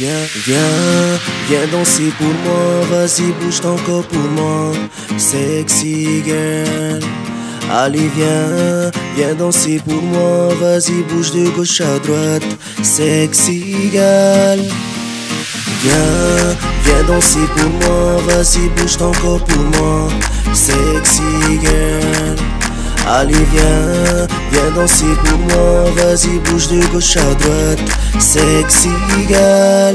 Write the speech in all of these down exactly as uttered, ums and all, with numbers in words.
Viens, viens, viens danser pour moi. Vas-y, bouge ton corps pour moi. Sexy girl. Allez, viens, viens danser pour moi. Vas-y, bouge de gauche à droite. Sexy girl. Viens, viens danser pour moi. Vas-y, bouge ton corps pour moi. Sexy girl. Allez, viens, viens danser pour moi. Vas-y, bouge de gauche à droite. Sexy girl.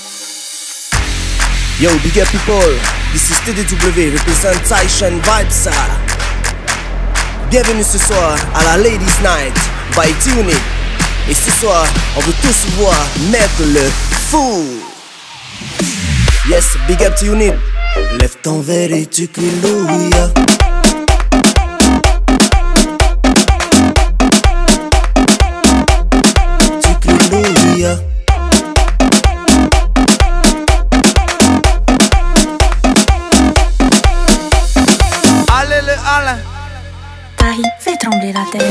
Yo, big up people, this is T D W, represent Taishan Vibes. Bienvenue ce soir à la Ladies Night by T-Unit. Et ce soir, on veut tous voir mettre le fou. Yes, big up T-Unit. Lève ton verre et tu cries Louia. Tu cries Louia. Allez le Alain. Paris fait trembler la terre.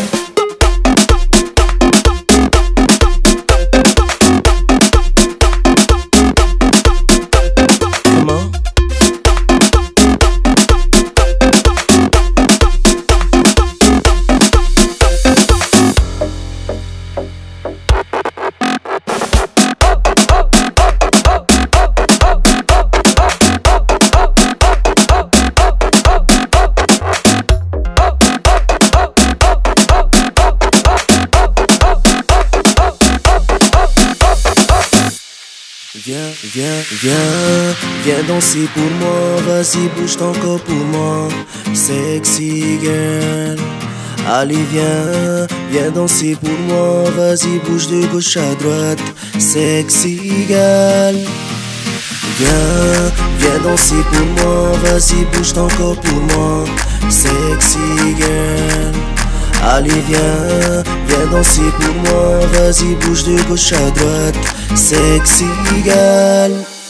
Viens, viens, viens, viens danser pour moi. Vas-y, bouge ton corps pour moi. Sexy girl. Allez, viens, viens danser pour moi. Vas-y, bouge de gauche à droite. Sexy girl. Viens, viens danser pour moi. Vas-y, bouge ton corps pour moi. Sexy girl. Allez, viens, viens danser pour moi. Vas-y, bouge de gauche à droite. Sexy girl.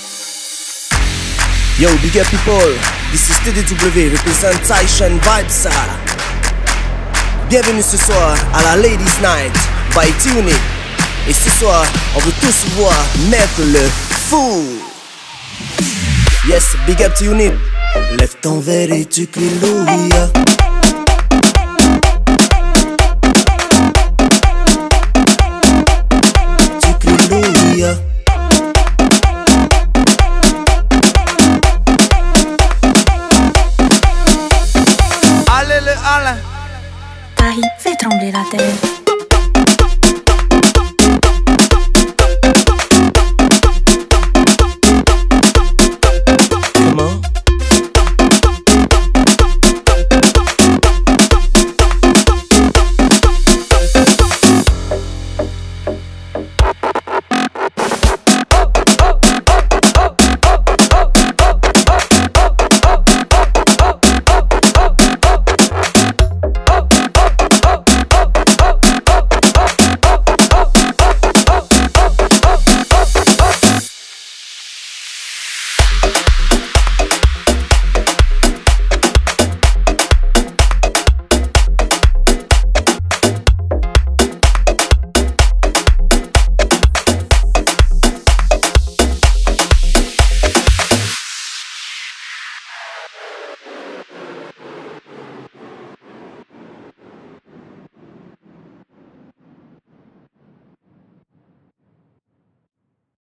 Yo, big up people, this is T D W, represent Taishan Vibes. Bienvenue ce soir à la Ladies Night by T-Unit. Et ce soir, on veut tous voir mettre le fou. Yes, big up T-Unit. Lève ton verre et tu cries Louia.